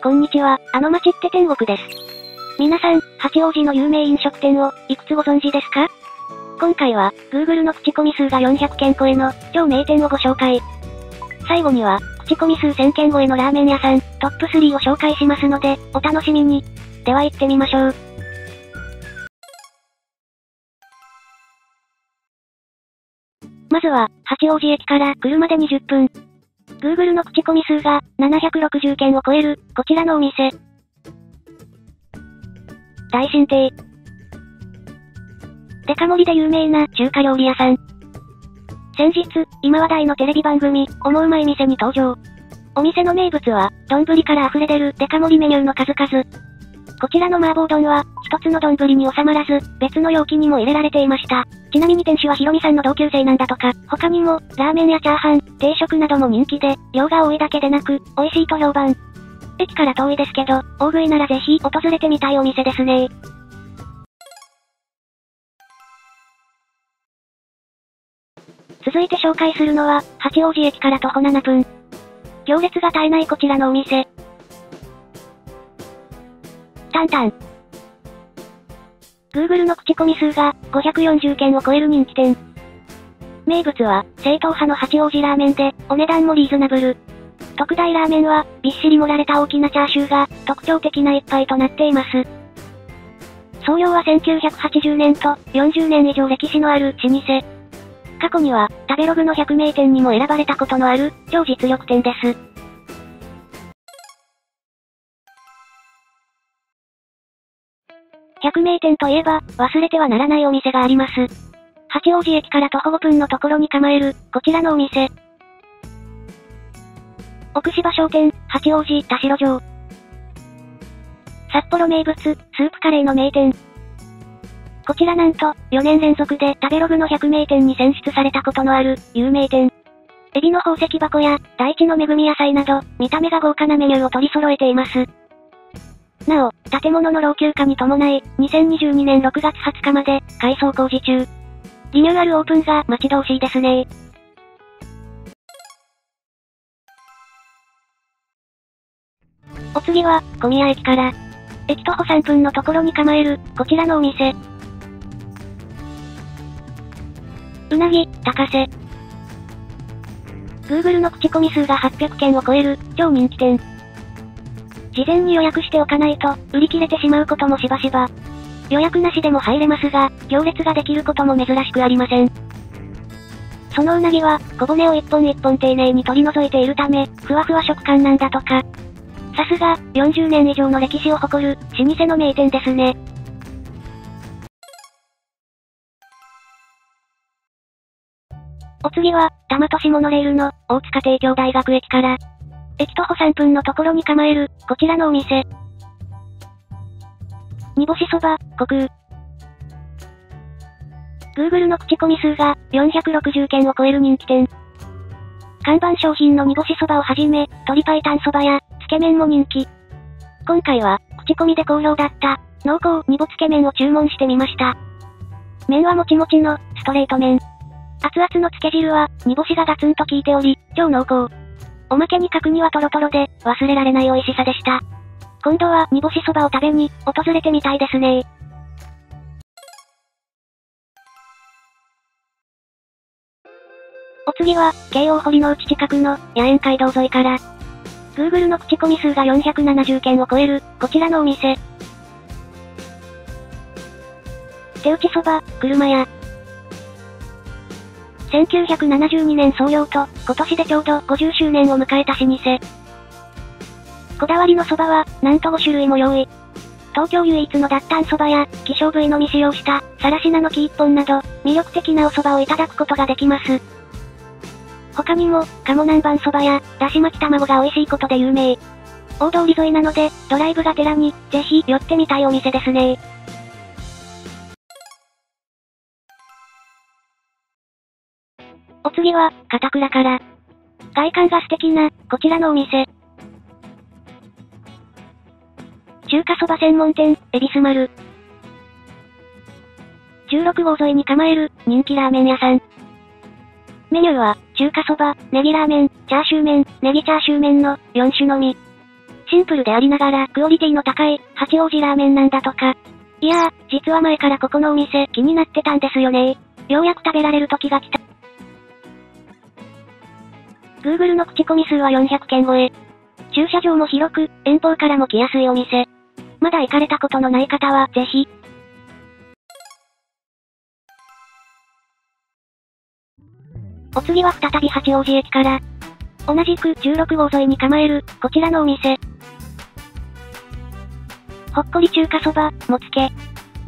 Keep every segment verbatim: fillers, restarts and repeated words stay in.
こんにちは、あの街って天国です。皆さん、八王子の有名飲食店を、いくつご存知ですか？今回は、Google の口コミ数がよんひゃくけん超えの、超名店をご紹介。最後には、口コミ数せんけん超えのラーメン屋さん、トップスリーを紹介しますので、お楽しみに。では行ってみましょう。まずは、八王子駅から車でにじゅっぷん。Google の口コミ数がななひゃくろくじゅうけんを超える、こちらのお店。大新亭。デカ盛りで有名な中華料理屋さん。先日、今話題のテレビ番組、オモウマい店に登場。お店の名物は、丼から溢れ出るデカ盛りメニューの数々。こちらの麻婆丼は、一つの丼に収まらず、別の容器にも入れられていました。ちなみに店主はヒロミさんの同級生なんだとか、他にも、ラーメンやチャーハン、定食なども人気で、量が多いだけでなく、美味しいと評判。駅から遠いですけど、大食いならぜひ訪れてみたいお店ですね。続いて紹介するのは、八王子駅から徒歩ななふん。行列が絶えないこちらのお店。タンタン。Google の口コミ数がごひゃくよんじゅうけんを超える人気店。名物は、正統派の八王子ラーメンで、お値段もリーズナブル。特大ラーメンは、びっしり盛られた大きなチャーシューが、特徴的な一杯となっています。創業はせんきゅうひゃくはちじゅうねんと、よんじゅうねん以上歴史のある老舗。過去には、食べログのひゃくめいてんにも選ばれたことのある、超実力店です。ひゃくめいてんといえば、忘れてはならないお店があります。八王子駅から徒歩ごふんのところに構える、こちらのお店。奥芝商店、八王子田代城。札幌名物、スープカレーの名店。こちらなんと、よねんれんぞくで食べログのひゃくめいてんに選出されたことのある、有名店。エビの宝石箱や、大地の恵み野菜など、見た目が豪華なメニューを取り揃えています。なお、建物の老朽化に伴い、にせんにじゅうにねんろくがつはつかまで、改装工事中。リニューアルオープンが待ち遠しいですね。お次は、小宮駅から、駅徒歩さんぷんのところに構える、こちらのお店。うなぎ、高瀬。Google の口コミ数がはっぴゃくけんを超える、超人気店。事前に予約しておかないと、売り切れてしまうこともしばしば。予約なしでも入れますが、行列ができることも珍しくありません。そのうなぎは、小骨を一本一本丁寧に取り除いているため、ふわふわ食感なんだとか。さすが、よんじゅうねん以上の歴史を誇る、老舗の名店ですね。お次は、多摩都市モノレールの、大塚帝京大学駅から、駅徒歩さんぷんのところに構える、こちらのお店。煮干しそば、虚空。Google の口コミ数がよんひゃくろくじゅうけんを超える人気店。看板商品の煮干しそばをはじめ、鶏白湯そばや、つけ麺も人気。今回は、口コミで好評だった、濃厚煮ぼつけ麺を注文してみました。麺はもちもちの、ストレート麺。熱々のつけ汁は、煮干しがガツンと効いており、超濃厚。おまけに角煮はトロトロで、忘れられない美味しさでした。今度は煮干しそばを食べに、訪れてみたいですね。お次は、京王堀之内近くの、野苑街道沿いから、Google の口コミ数がよんひゃくななじゅうけんを超える、こちらのお店。手打ちそば、車屋。せんきゅうひゃくななじゅうにねん創業と、今年でちょうどごじゅっしゅうねんを迎えた老舗。こだわりのそばは、なんとごしゅるいも用意。東京唯一の脱炭そばや、希少部位のみ使用した、さらしなの木一本など、魅力的なお蕎麦をいただくことができます。他にも、鴨南蛮そばや、だし巻き卵が美味しいことで有名。大通り沿いなので、ドライブがてらに、ぜひ寄ってみたいお店ですね。お次は、片倉から。外観が素敵な、こちらのお店。中華そば専門店、恵比寿丸。じゅうろくごう沿いに構える、人気ラーメン屋さん。メニューは、中華そば、ネギラーメン、チャーシュー麺、ネギチャーシュー麺のよんしゅのみ。 シンプルでありながらクオリティの高い、八王子ラーメンなんだとか。いやー、実は前からここのお店気になってたんですよねー。ようやく食べられる時が来た。Google の口コミ数はよんひゃくけん超え。駐車場も広く、遠方からも来やすいお店。まだ行かれたことのない方は、ぜひ。お次は再び八王子駅から。同じくじゅうろくごう沿いに構える、こちらのお店。ほっこり中華そば、もつけ。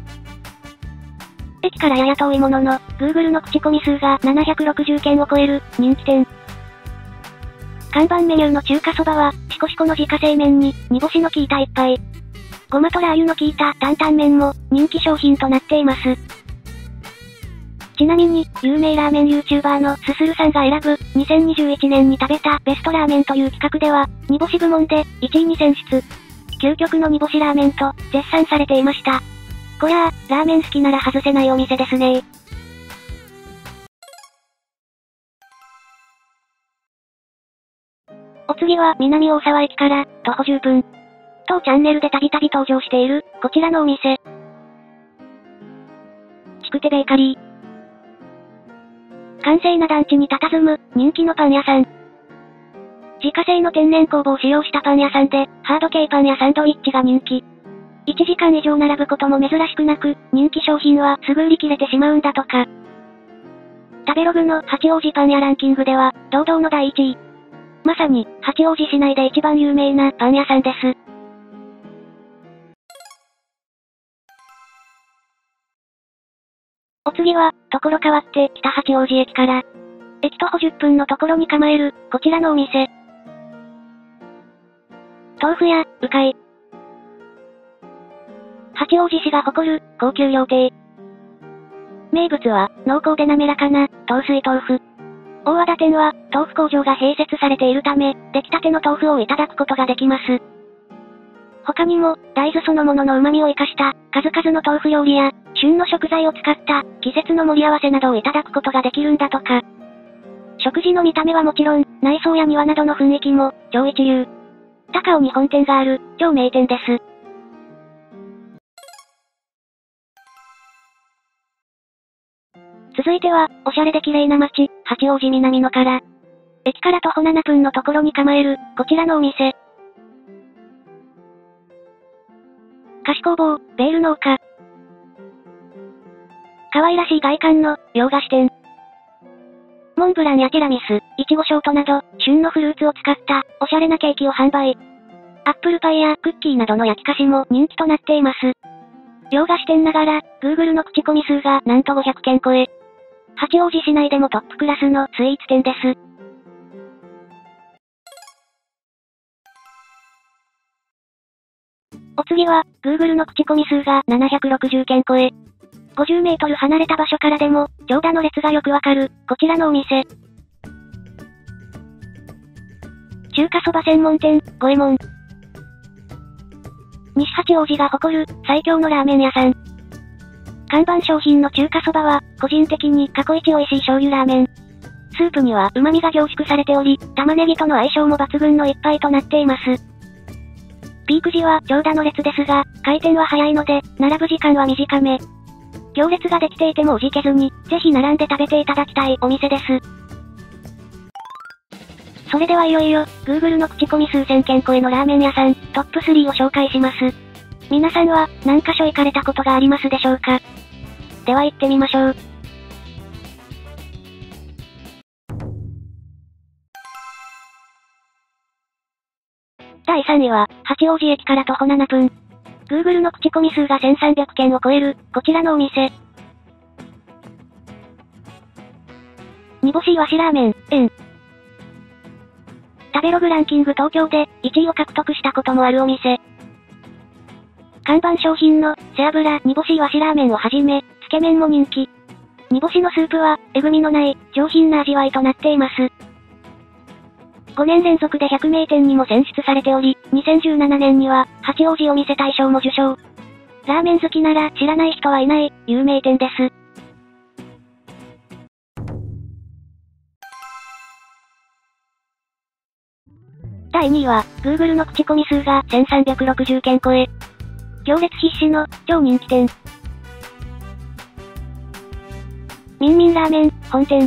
駅からやや遠いものの、Google の口コミ数がななひゃくろくじゅっけんを超える、人気店。看板メニューの中華そばは、シコシコの自家製麺に、煮干しの効いた一杯。ごまとラー油の効いた担々麺も、人気商品となっています。ちなみに、有名ラーメン YouTuber のすするさんが選ぶ、にせんにじゅういちねんに食べたベストラーメンという企画では、煮干し部門で、いちいに選出。究極の煮干しラーメンと、絶賛されていました。こりゃあ、ラーメン好きなら外せないお店ですね。お次は南大沢駅から徒歩じゅっぷん。当チャンネルでたびたび登場しているこちらのお店。ちくてベーカリー。閑静な団地に佇む人気のパン屋さん。自家製の天然酵母を使用したパン屋さんで、ハード系パンやサンドイッチが人気。いちじかん以上並ぶことも珍しくなく、人気商品はすぐ売り切れてしまうんだとか。食べログの八王子パン屋ランキングでは、堂々のだいいちい。まさに、八王子市内で一番有名なパン屋さんです。お次は、ところ変わって、北八王子駅から、駅徒歩じゅっぷんのところに構える、こちらのお店。豆腐屋、うかい。八王子市が誇る、高級料亭。名物は、濃厚で滑らかな、豆水豆腐。大和田店は、豆腐工場が併設されているため、出来たての豆腐をいただくことができます。他にも、大豆そのものの旨味を生かした、数々の豆腐料理や、旬の食材を使った、季節の盛り合わせなどをいただくことができるんだとか。食事の見た目はもちろん、内装や庭などの雰囲気も、超一流。高尾に本店がある、超名店です。続いては、おしゃれで綺麗な街、八王子南野から。駅から徒歩ななぷんのところに構える、こちらのお店。菓子工房、ベール農家。可愛らしい外観の、洋菓子店。モンブランやティラミス、いちごショートなど、旬のフルーツを使った、おしゃれなケーキを販売。アップルパイやクッキーなどの焼き菓子も人気となっています。洋菓子店ながら、Google の口コミ数がなんとごひゃくけん超え。八王子市内でもトップクラスのスイーツ店です。お次は、Google の口コミ数がななひゃくろくじゅっけん超え。ごじゅうメートル離れた場所からでも、長蛇の列がよくわかる、こちらのお店。中華そば専門店、五右衛門。西八王子が誇る、最強のラーメン屋さん。看板商品の中華そばは、個人的に過去一美味しい醤油ラーメン。スープには旨味が凝縮されており、玉ねぎとの相性も抜群の一杯となっています。ピーク時は長蛇の列ですが、開店は早いので、並ぶ時間は短め。行列ができていてもおじけずに、ぜひ並んで食べていただきたいお店です。それではいよいよ、Google の口コミ数千件超えのラーメン屋さん、トップスリーを紹介します。皆さんは、何箇所行かれたことがありますでしょうか？では行ってみましょう。だいさんいは、八王子駅から徒歩ななぷん。Google の口コミ数がせんさんびゃくけんを超える、こちらのお店。煮干しいわしラーメン、円。食べログランキング東京で、いちいを獲得したこともあるお店。看板商品の、背脂煮干しいわしラーメンをはじめ、つけ麺も人気。煮干しのスープは、えぐみのない、上品な味わいとなっています。ごねん連続でひゃくめいてんにも選出されており、にせんじゅうななねんには、八王子お店大賞も受賞。ラーメン好きなら知らない人はいない、有名店です。 だいにいは、Google の口コミ数がせんさんびゃくろくじゅうけん超え。行列必至の、超人気店。みんみんラーメン、本店。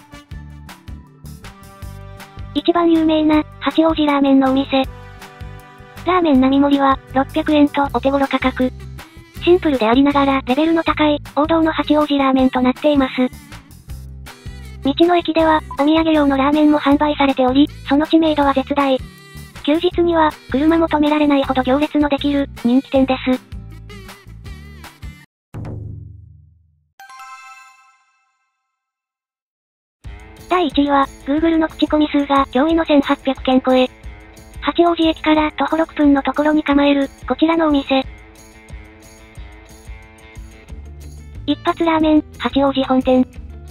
一番有名な、八王子ラーメンのお店。ラーメン並盛りは、ろっぴゃくえんとお手頃価格。シンプルでありながらレベルの高い、王道の八王子ラーメンとなっています。道の駅では、お土産用のラーメンも販売されており、その知名度は絶大。休日には、車も止められないほど行列のできる、人気店です。だいいちいは、Google の口コミ数が驚異のせんはっぴゃくけん超え。八王子駅から徒歩ろっぷんのところに構える、こちらのお店。一発ラーメン、八王子本店。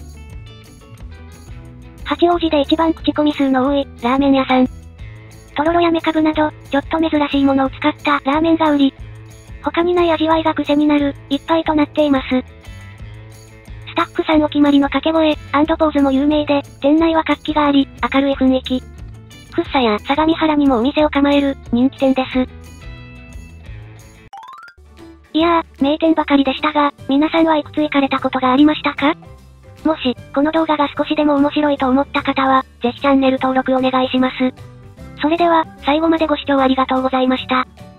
八王子で一番口コミ数の多い、ラーメン屋さん。とろろやめかぶなど、ちょっと珍しいものを使ったラーメンが売り。他にない味わいが癖になる、一杯となっています。スタッフさんお決まりの掛け声、&ポーズも有名で、店内は活気があり、明るい雰囲気。福生や相模原にもお店を構える、人気店です。いやー、名店ばかりでしたが、皆さんはいくつ行かれたことがありましたか？もし、この動画が少しでも面白いと思った方は、ぜひチャンネル登録お願いします。それでは、最後までご視聴ありがとうございました。